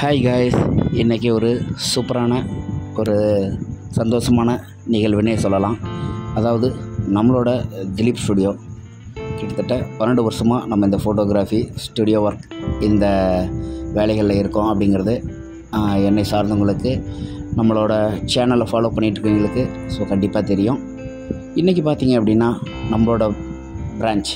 Hi guys, இன்றைக்கி ஒரு சூப்பரான ஒரு சந்தோஷமான நிகழ்வுன்னே சொல்லலாம். அதாவது நம்மளோட திலீப் ஸ்டுடியோ கிட்டத்தட்ட 12 வருஷமாக நம்ம இந்த ஃபோட்டோகிராஃபி ஸ்டுடியோ ஒர்க் இந்த வேலைகளில் இருக்கோம். அப்படிங்கிறது என்னை சார்ந்தவங்களுக்கு, நம்மளோட சேனலை ஃபாலோ பண்ணிகிட்ருக்கவங்களுக்கு கண்டிப்பாக தெரியும். இன்றைக்கி பார்த்திங்க அப்படின்னா நம்மளோட பிரான்ச்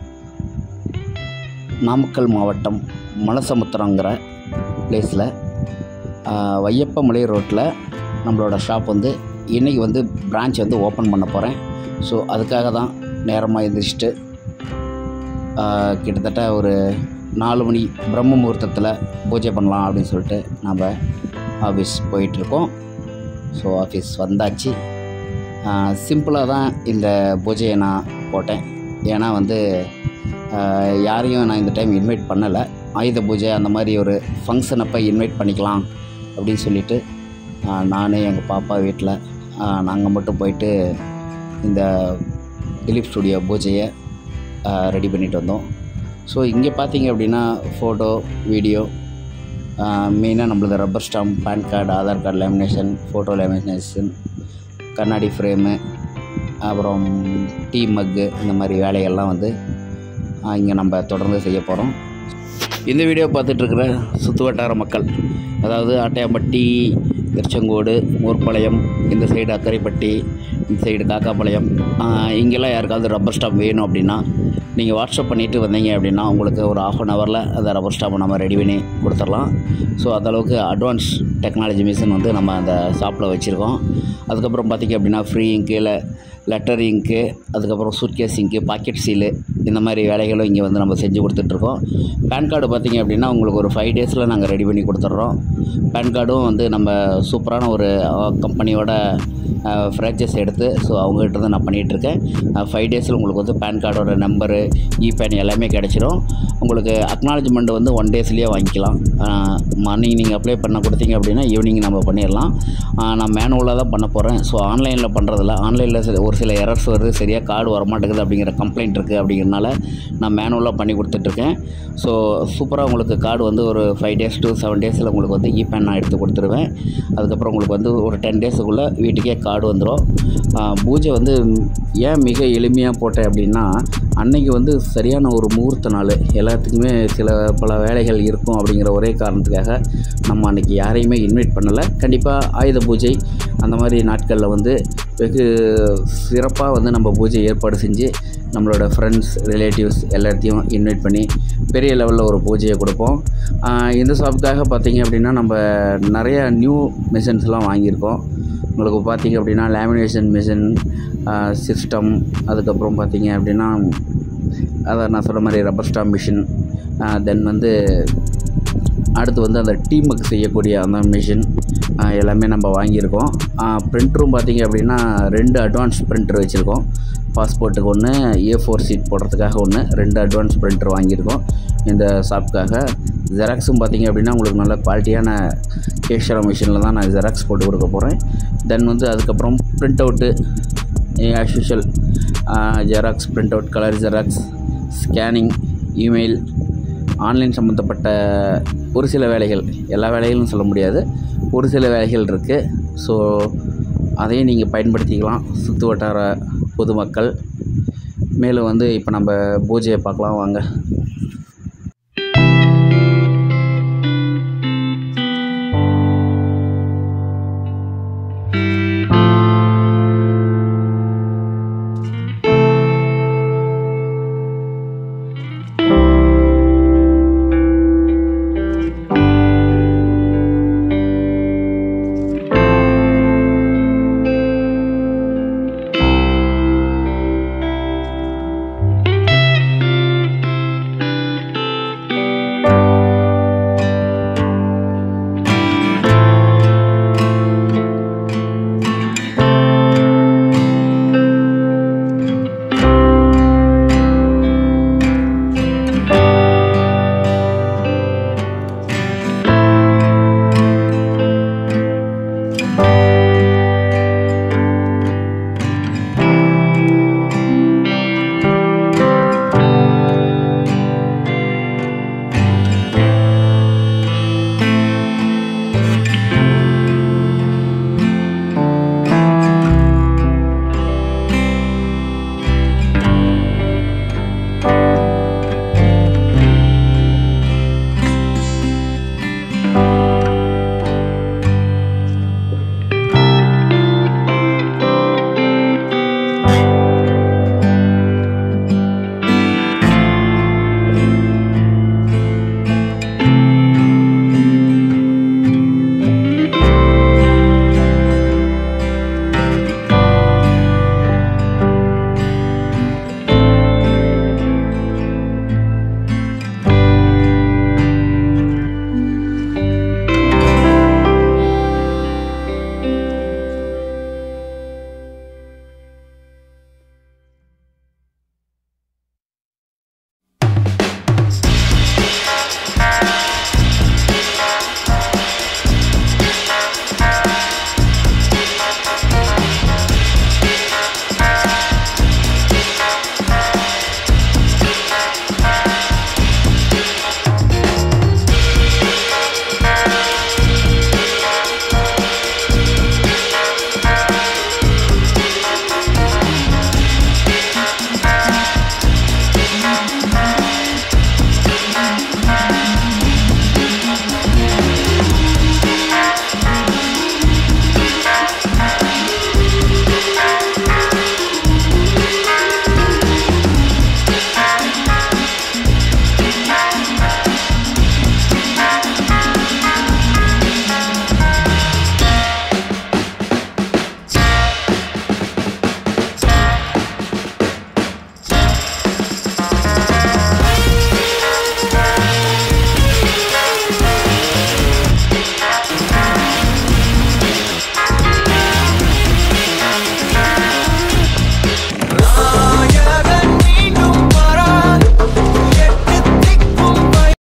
நாமக்கல் மாவட்டம் மலசமுத்திரங்கிற பிளேஸில் வையப்பமலை ரோட்டில் நம்மளோட ஷாப் இன்றைக்கி பிரான்ச் ஓப்பன் பண்ண போகிறேன். ஸோ அதுக்காக தான் நேரமாக எழுந்திரிச்சிட்டு கிட்டத்தட்ட ஒரு 4 மணி பிரம்ம முகூர்த்தத்தில் பூஜை பண்ணலாம் அப்படின்னு சொல்லிட்டு நம்ம ஆஃபீஸ் போயிட்டுருக்கோம். ஸோ ஆஃபீஸ் வந்தாச்சு. சிம்பிளாக தான் இந்த பூஜையை நான் போட்டேன். ஏன்னா யாரையும் நான் இந்த டைம் இன்வைட் பண்ணலை. ஆயுத பூஜை அந்த மாதிரி ஒரு ஃபங்க்ஷன் அப்போ இன்வைட் பண்ணிக்கலாம் அப்படின்னு சொல்லிவிட்டு நானே எங்கள் பாப்பா வீட்டில் நாங்கள் மட்டும் போயிட்டு இந்த திலீப் ஸ்டுடியோ பூஜையை ரெடி பண்ணிட்டு வந்தோம். ஸோ இங்கே பார்த்தீங்க அப்படின்னா ஃபோட்டோ, வீடியோ, மெயினாக நம்மளது rubber stamp, pan card, Aadhaar card lamination, photo lamination, கண்ணாடி ஃப்ரேமு, அப்புறம் டீ மக்கு, இந்த மாதிரி வேலைகள்லாம் இங்கே நம்ம தொடர்ந்து செய்ய போகிறோம். இந்த வீடியோ பார்த்துட்ருக்கிற சுற்று வட்டார மக்கள், அதாவது ஆட்டையாம்பட்டி, திருச்செங்கோடு, ஊர்பாளையம், இந்த சைடு அக்கரைப்பட்டி, இந்த சைடு காக்காப்பாளையம், இங்கெல்லாம் யாருக்காவது ரப்பர் ஸ்டாம்ப் வேணும் அப்படின்னா நீங்கள் வாட்ஸ்அப் பண்ணிவிட்டு வந்தீங்க அப்படின்னா உங்களுக்கு ஒரு 1/2 hourல அந்த ரப்பர் ஸ்டாம்பை நம்ம ரெடி பண்ணி கொடுத்துடலாம். ஸோ அந்தளவுக்கு அட்வான்ஸ் டெக்னாலஜி மிஷின் நம்ம அந்த ஷாப்பில் வச்சுருக்கோம். அதுக்கப்புறம் பார்த்திங்க அப்படின்னா ஃப்ரீ இங்கு, லெட்டர் இங்கு, அதுக்கப்புறம் சூட்கேஸ் இங்கு, பாக்கெட் சீலு, இந்த மாதிரி வேலைகளும் இங்கே நம்ம செஞ்சு கொடுத்துட்ருக்கோம். பேன் கார்டு பார்த்திங்க அப்படின்னா உங்களுக்கு ஒரு 5 daysல நாங்கள் ரெடி பண்ணி கொடுத்துட்றோம். பேன் கார்டும் நம்ம சூப்பரான ஒரு கம்பெனியோட ஃப்ரான்ச்சைஸ் எடுத்து அவங்ககிட்ட நான் பண்ணிகிட்ருக்கேன். 5 daysல உங்களுக்கு பேன் கார்டோட நம்பரு, இபேன் எல்லாமே கிடச்சிரும். உங்களுக்கு அக்னாலஜ்மெண்ட் 1 daysலேயே வாங்கிக்கலாம். மார்னிங் நீங்கள் அப்ளை பண்ண கொடுத்தீங்க அப்படின்னா ஈவினிங் நம்ம பண்ணிடலாம். நான் மேனுவலாக தான் பண்ண போகிறேன். ஸோ ஆன்லைனில் பண்ணுறதில்ல. ஆன்லைனில் ஒரு சில எரர்ஸ் வருது, சரியாக கார்டு வரமாட்டேங்குது அப்படிங்கிற கம்ப்ளைண்ட் இருக்குது. அப்படிங்கிறனால நான் மேனுவலாக பண்ணி கொடுத்துட்ருக்கேன். ஸோ சூப்பராக உங்களுக்கு கார்டு ஒரு 5 days to 7 daysல உங்களுக்கு இபேன் நான் எடுத்து கொடுத்துருவேன். அதுக்கப்புறம் உங்களுக்கு ஒரு 10 daysக்குள்ளே வீட்டுக்கே கார்டு வந்துடும். பூஜை ஏன் மிக எளிமையாக போட்டேன் அப்படின்னா, அன்னைக்கு சரியான ஒரு முகூர்த்த நாள், எல்லாத்துக்குமே பல வேலைகள் இருக்கும். அப்படிங்கிற ஒரே காரணத்துக்காக நம்ம அன்றைக்கி யாரையுமே இன்வைட் பண்ணலை. கண்டிப்பாக ஆயுத பூஜை அந்த மாதிரி நாட்களில் வெகு சிறப்பாக நம்ம பூஜை ஏற்பாடு செஞ்சு நம்மளோட ஃப்ரெண்ட்ஸ், ரிலேட்டிவ்ஸ் எல்லாத்தையும் இன்வைட் பண்ணி பெரிய லெவலில் ஒரு பூஜையை கொடுப்போம். இந்த ஷாப்புக்காக பார்த்திங்க அப்படின்னா நம்ம நிறையா நியூ மிஷின்ஸ்லாம் வாங்கியிருக்கோம். உங்களுக்கு பார்த்திங்க அப்படின்னா லேமினேஷன் மிஷின், சிஸ்டம், அதுக்கப்புறம் பார்த்திங்க அப்படின்னா அதை நான் சொல்கிற மாதிரி ரப்பர் ஸ்டாம்ப் மிஷின், தென் அடுத்து அந்த டீ மக் செய்யக்கூடிய அந்த மிஷின் எல்லாமே நம்ம வாங்கியிருக்கோம். ப்ரிண்ட்டரும் பார்த்திங்க அப்படின்னா 2 அட்வான்ஸ் ப்ரிண்டர் வச்சுருக்கோம். பாஸ்போர்ட்டுக்கு 1, A4 சீட் போடுறதுக்காக 1, 2 அட்வான்ஸ் ப்ரிண்டர் வாங்கியிருக்கோம் இந்த ஷாப்புக்காக. ஜெராக்ஸும் பார்த்திங்க அப்படின்னா உங்களுக்கு நல்ல குவாலிட்டியான கேஷரா மிஷினில் தான் நான் ஜெராக்ஸ் போட்டு கொடுக்க போகிறேன். தென் அதுக்கப்புறம் print out as usual, xerox, print out, colour xerox, scanning, email, online சம்மந்தப்பட்ட ஒரு சில வேலைகள், எல்லா வேலைகளும் சொல்ல முடியாது, ஒரு சில வேலைகள் இருக்குது. ஸோ அதையும் நீங்கள் பயன்படுத்திக்கலாம் சுற்று வட்டார பொதுமக்கள். மேலும் இப்போ நம்ம பூஜையை பார்க்கலாம் வாங்க.